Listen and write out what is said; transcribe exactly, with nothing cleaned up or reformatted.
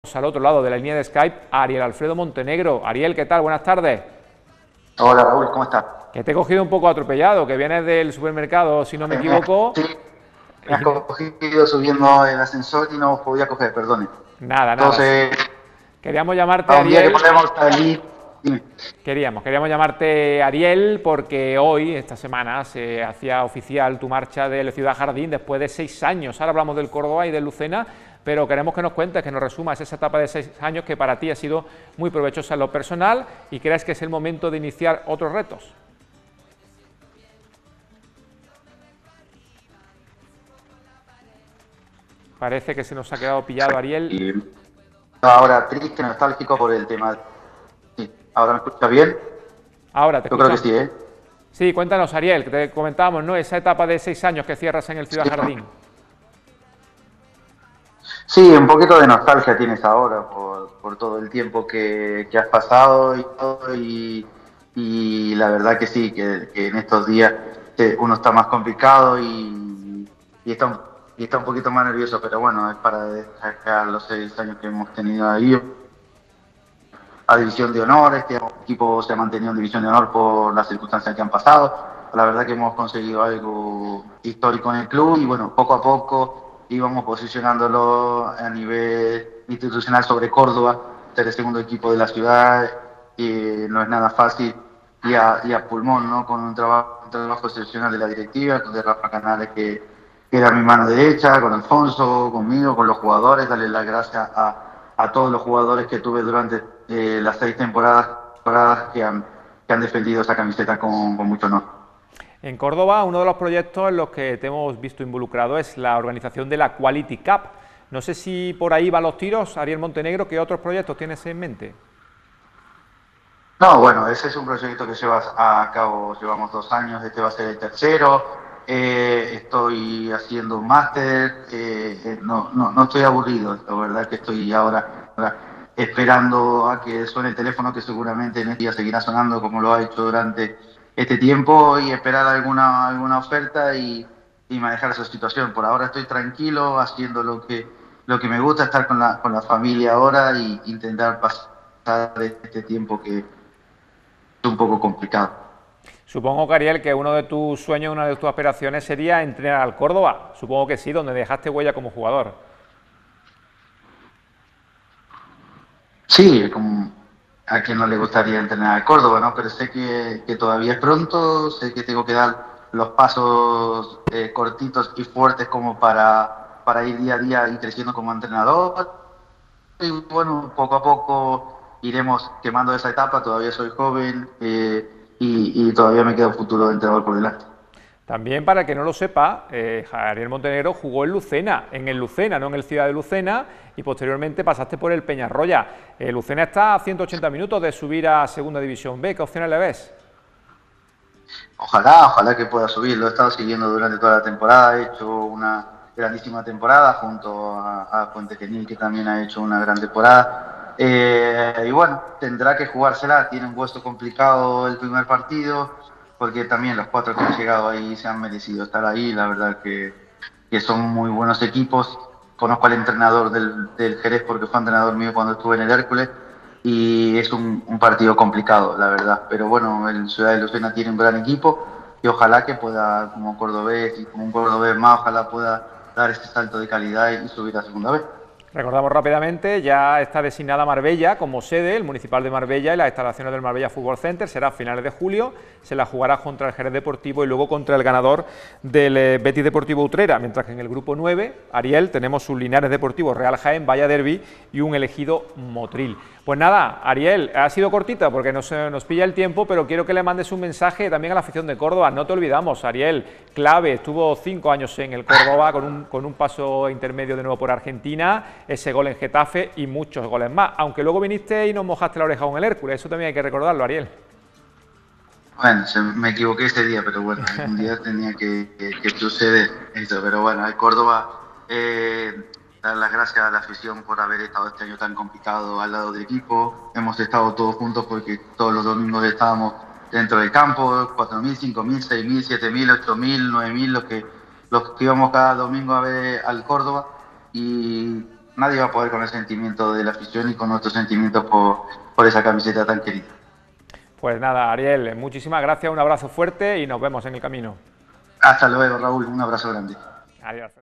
al otro lado de la línea de Skype a Ariel Alfredo Montenegro. Ariel, ¿qué tal? Buenas tardes. Hola Raúl, ¿cómo estás? Que te he cogido un poco atropellado, que vienes del supermercado, si no me equivoco. Sí, me has Y no- cogido subiendo el ascensor y no podía coger, perdone. Nada, nada. Entonces, Queríamos llamarte, a un día que Ariel. podemos salir, dime. Queríamos, queríamos llamarte Ariel porque hoy, esta semana, se hacía oficial tu marcha del Ciudad Jardín después de seis años. Ahora hablamos del Córdoba y del Lucena, pero queremos que nos cuentes, que nos resumas esa etapa de seis años que para ti ha sido muy provechosa en lo personal y crees que es el momento de iniciar otros retos. Parece que se nos ha quedado pillado, Ariel. Y ahora triste, nostálgico por el tema. Sí, ¿ahora me escuchas bien? Ahora te Yo creo que escuchamos. sí, ¿eh? Sí, cuéntanos, Ariel, que te comentábamos, ¿no? Esa etapa de seis años que cierras en el Ciudad Jardín. Sí, un poquito de nostalgia tienes ahora por, por todo el tiempo que, que has pasado y todo, y, y la verdad que sí, que, que en estos días eh, uno está más complicado y, y, está un, y está un poquito más nervioso, pero bueno, es para destacar los seis años que hemos tenido ahí a División de Honor. Este equipo se ha mantenido en División de Honor por las circunstancias que han pasado. La verdad que hemos conseguido algo histórico en el club y bueno, poco a poco íbamos posicionándolo a nivel institucional sobre Córdoba, ser el segundo equipo de la ciudad, y no es nada fácil, y a, y a pulmón, ¿no? Con un trabajo, un trabajo excepcional de la directiva, de Rafa Canales, que, que era mi mano derecha, con Alfonso, conmigo, con los jugadores, darle las gracias a, a todos los jugadores que tuve durante eh, las seis temporadas, temporadas que, han, que han defendido esa camiseta con, con mucho honor. En Córdoba, uno de los proyectos en los que te hemos visto involucrado es la organización de la Quality Cup. No sé si por ahí van los tiros, Ariel Montenegro, ¿qué otros proyectos tienes en mente? No, bueno, ese es un proyecto que llevas a cabo, llevamos dos años, este va a ser el tercero. Eh, estoy haciendo un máster, eh, eh, no, no, no estoy aburrido, la verdad que estoy ahora, ahora esperando a que suene el teléfono, que seguramente en este día seguirá sonando como lo ha hecho durante este tiempo, y esperar alguna, alguna oferta y, y manejar esa situación. Por ahora estoy tranquilo, haciendo lo que, lo que me gusta, estar con la, con la familia ahora e intentar pasar este tiempo que es un poco complicado. Supongo, que Ariel, que uno de tus sueños, una de tus aspiraciones sería entrenar al Córdoba. Supongo que sí, donde dejaste huella como jugador. Sí, como a quien no le gustaría entrenar a Córdoba, ¿no? Pero sé que, que todavía es pronto, sé que tengo que dar los pasos eh, cortitos y fuertes como para, para ir día a día y creciendo como entrenador. Y bueno, poco a poco iremos quemando esa etapa, todavía soy joven, eh, y, y todavía me queda un futuro de entrenador por delante. También, para el que no lo sepa, eh, Ariel Montenegro jugó en Lucena, en el Lucena, no en el Ciudad de Lucena, y posteriormente pasaste por el Peñarroya. Eh, Lucena está a ciento ochenta minutos de subir a Segunda División B. ¿Qué opciones le ves? Ojalá, ojalá que pueda subir. Lo he estado siguiendo durante toda la temporada. He hecho una grandísima temporada junto a, a Puente Genil, que también ha hecho una gran temporada. Eh, y bueno, tendrá que jugársela. Tiene un puesto complicado el primer partido, porque también los cuatro que han llegado ahí se han merecido estar ahí. La verdad que, que son muy buenos equipos. Conozco al entrenador del, del Jerez porque fue entrenador mío cuando estuve en el Hércules, y es un, un partido complicado, la verdad. Pero bueno, el Ciudad de Lucena tiene un gran equipo y ojalá que pueda, como cordobés y como un cordobés más, ojalá pueda dar este salto de calidad y subir a segunda vez. Recordamos rápidamente, ya está designada Marbella como sede, el Municipal de Marbella, y las instalaciones del Marbella Fútbol Center será a finales de julio. Se la jugará contra el Jerez Deportivo y luego contra el ganador del eh, Betis Deportivo Utrera, mientras que en el grupo nueve, Ariel, tenemos un Linares Deportivo Real Jaén, Valla Derby y un elegido Motril. Pues nada, Ariel, ha sido cortita porque nos, nos pilla el tiempo, pero quiero que le mandes un mensaje también a la afición de Córdoba. No te olvidamos, Ariel, clave, estuvo cinco años en el Córdoba con un, con un paso intermedio de nuevo por Argentina, ese gol en Getafe y muchos goles más, aunque luego viniste y nos mojaste la oreja con el Hércules, eso también hay que recordarlo, Ariel. Bueno, se, me equivoqué ese día, pero bueno, un día tenía que, que, que suceder eso. Pero bueno, el Córdoba, eh, dar las gracias a la afición por haber estado este año tan complicado al lado del equipo. Hemos estado todos juntos porque todos los domingos estábamos dentro del campo, cuatro mil, cinco mil, seis mil, siete mil, ocho mil, nueve mil, los que, los que íbamos cada domingo a ver al Córdoba. Y nadie va a poder con el sentimiento de la afición y con nuestros sentimientos por, por esa camiseta tan querida. Pues nada, Ariel, muchísimas gracias, un abrazo fuerte y nos vemos en el camino. Hasta luego, Raúl, un abrazo grande. Adiós.